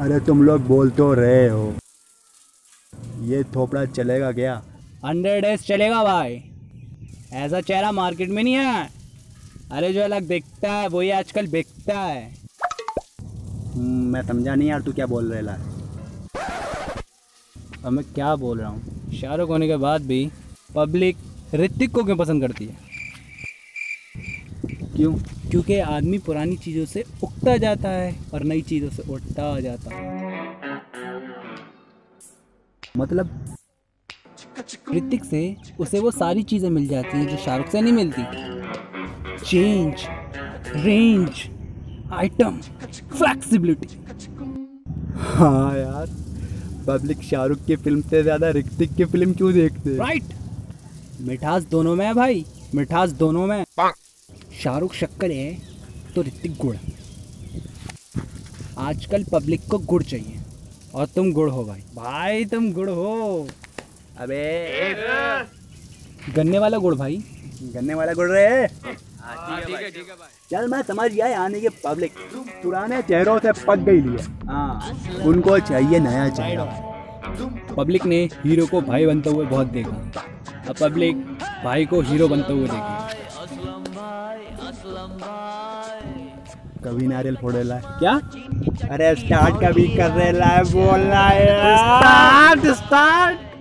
अरे तुम लोग बोल तो रहे हो, ये थोपड़ा चलेगा क्या? 100 डेज चलेगा भाई। ऐसा चेहरा मार्केट में नहीं है। अरे जो अलग दिखता है वही आजकल बिकता है। मैं समझा नहीं यार, तू क्या बोल रहा है? अब मैं क्या बोल रहा हूँ, शाहरुख होने के बाद भी पब्लिक ऋतिक को क्यों पसंद करती है? क्यों? क्योंकि आदमी पुरानी चीज़ों से उगता जाता है और नई चीज़ों से उठता जाता है। मतलब? ऋतिक से उसे वो सारी चीज़ें मिल जाती हैं जो शाहरुख से नहीं मिलती। Change, range, item, flexibility. हाँ यार, पब्लिक शाहरुख की फिल्म से ज़्यादा ऋतिक की फिल्म क्यों देखते हैं? राइट। मिठास दोनों में है भाई, मिठास दोनों में। शाहरुख शक्कर है तो ऋतिक गुड़। आजकल पब्लिक को गुड़ चाहिए और तुम गुड़ हो भाई। भाई तुम गुड़ हो। अबे गन्ने वाला गुड़ भाई। गन्ने वाला गुड़ रहे। ठीक है भाई। चल मैं समझ गया, आने के पब्लिक पुराने चेहरों से पक गई है। हाँ, उनको चाहिए नया चेहरा। पब्लिक ने हीरो को भाई बनते हुए बहुत देखा, अब पब्लिक भाई को हीरो बनते हुए देखेगी। कभी नारियल फोड़ेला है क्या? अरे स्टार्ट कभी कर रहे ला बोल रहा है। स्टार्ट।